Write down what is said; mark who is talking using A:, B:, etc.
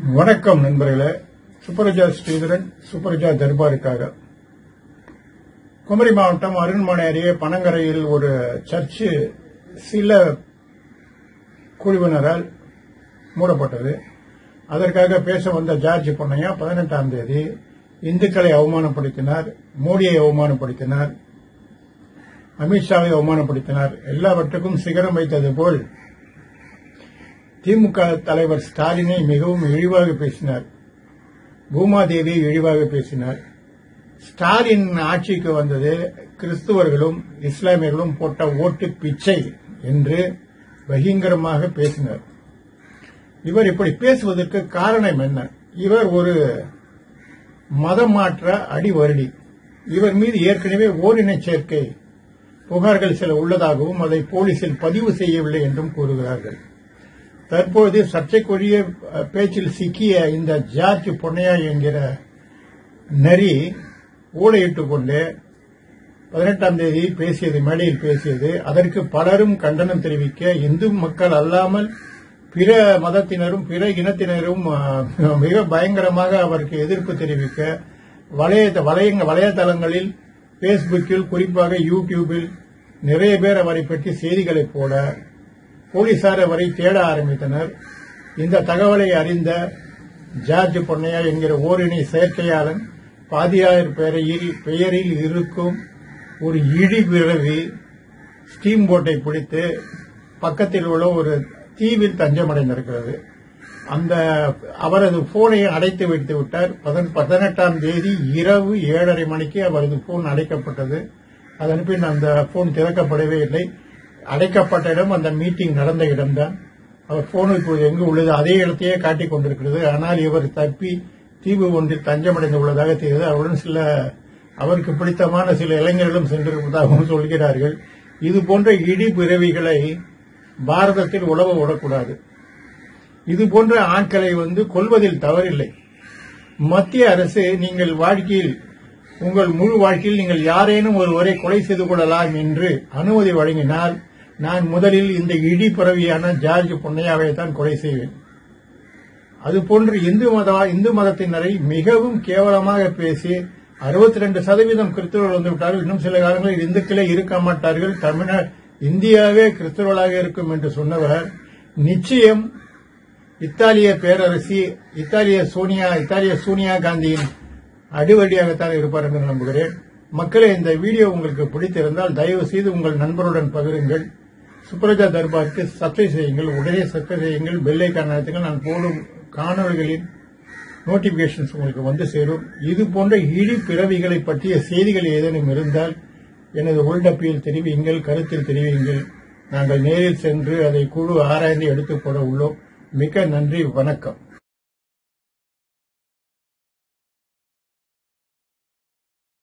A: வணக்கம் நண்பர்களே. சுப்பரஜா ஸ்ரீதரன் சுப்பரஜா தர்பாருக்காக. குமரி மாவட்டம் அருண்மனை அருகே பனங்கரையில் ஒரு சர்ச்சு சில குழுவினரால் மூடப்பட்டது. அதற்காக பேச வந்த ஜார்ஜ் பொன்னையா 18ஆம் தேதி இந்துக்களை அவமானப்படுத்தினார், மோடியை அவமானப்படுத்தினார், அமித்ஷாவை அவமானப்படுத்தினார். எல்லாவற்றுக்கும் சிகரம் வைத்தது போல் திமுக தலைவர் ஸ்டாலினை மிகவும் இழிவாக பேசினார், பூமாதேவியை இழிவாக பேசினார். ஸ்டாலின் ஆட்சிக்கு வந்தது கிறிஸ்துவர்களும் இஸ்லாமியர்களும் போட்ட ஓட்டு பிச்சை என்று பகிங்கரமாக பேசினார். இவர் இப்படி பேசுவதற்கு காரணம் என்ன? இவர் ஒரு மதமாற்ற அடிவருடி. இவர் மீது ஏற்கனவே ஓரின சேர்க்கை புகார்கள் சில உள்ளதாகவும் அதை போலீசில் பதிவு செய்யவில்லை என்றும் கூறுகிறார்கள். தற்போது சர்ச்சைக்குரிய பேச்சில் சிக்கிய இந்த ஜார்ஜ் பொன்னையா என்கிற நரி ஊழையிட்டுக் கொண்டு 18ஆம் தேதி பேசியது, மேடையில் பேசியது. அதற்கு பலரும் கண்டனம் தெரிவிக்க, இந்து மக்கள் அல்லாமல் பிற மதத்தினரும் பிற இனத்தினரும் மிக பயங்கரமாக அவருக்கு எதிர்ப்பு தெரிவிக்க, வலைதளங்களில் பேஸ்புக்கில் குறிப்பாக யூடியூபில் நிறைய பேர் அவரை பற்றி செய்திகளை போட போலீசார் அவரை தேட ஆரம்பித்தனர். இந்த தகவலை அறிந்த ஜார்ஜ் பொன்னையா என்கிற ஓரினை செயற்கையாளன் பாதியார் பெயரில் இருக்கும் ஒரு இழிபிறவி ஸ்டீம் போட்டை பிடித்து பக்கத்தில் உள்ள ஒரு தீவில் தஞ்சமடைந்திருக்கிறது. அந்த அவரது போனை அடைத்து வைத்து விட்டார். 18ஆம் தேதி இரவு 7:30 மணிக்கு அவரது போன் அடைக்கப்பட்டது. அதன் பின் அந்த போன் திறக்கப்படவே இல்லை. அடைக்கப்பட்ட இடம் அந்த மீட்டிங் நடந்த இடம்தான். அவர் போன் இப்போது எங்கு உள்ளது அதே இடத்தையே காட்டிக் கொண்டிருக்கிறது. ஆனால் இவர் தப்பி தீவு ஒன்றில் தஞ்சமடைந்து உள்ளதாக தெரிகிறது. அவருடன் அவருக்கு பிடித்தமான சில இளைஞர்களும் சென்றிருப்பதாகவும் சொல்கிறார்கள். இதுபோன்ற இடிபிறவிகளை பாரதத்தில் உலவ விடக்கூடாது. இதுபோன்ற ஆட்களை கொல்வதில் தவறில்லை. மத்திய அரசு நீங்கள் உங்கள் முழு வாழ்க்கையில் நீங்கள் யாரேனும் ஒருவரை கொலை செய்து கொள்ளலாம் என்று அனுமதி வழங்கினால், நான் முதலில் இந்த இடிபிறவியான ஜார்ஜ் பொன்னையாவை தான் கொலை செய்வேன். அதுபோன்று இந்து மதத்தினரை மிகவும் கேவலமாக பேசி 62% கிறிஸ்தவர்கள் வந்துவிட்டார்கள். இன்னும் சில காலங்களில் இந்துக்களே இருக்க மாட்டார்கள், இந்தியாவே கிறிஸ்தவர்களாக இருக்கும் என்று சொன்னவர் நிச்சயம் இத்தாலிய பேரரசி இத்தாலிய சோனியா காந்தியின் அடிவடியாகத்தான் இருப்பார் என்று நம்புகிறேன். மக்களே, இந்த வீடியோ உங்களுக்கு பிடித்திருந்தால் தயவு செய்து உங்கள் நண்பருடன் பகிருங்கள். சுப்பரஜா தர்பாருக்கு சப்ஸ்கிரைப் செய்யுங்கள், உடனே சப்ஸ்கிரைப் செய்யுங்கள், பெல் ஐகான் அழுத்துங்கள். நான் போடும் காணொளிகளின் நோட்டிபிகேஷன்ஸ் உங்களுக்கு வந்து சேரும். இதுபோன்ற இழி பிறவிகளை பற்றிய செய்திகள் ஏதேனும் இருந்தால் எனது ஒல்டப்பியில் தெரிவியுங்கள், கருத்தில் தெரிவியுங்கள். நாங்கள் நேரில் சென்று அதை குழு ஆராய்ந்து எடுத்துக் போட உள்ளோம். மிக்க நன்றி, வணக்கம்.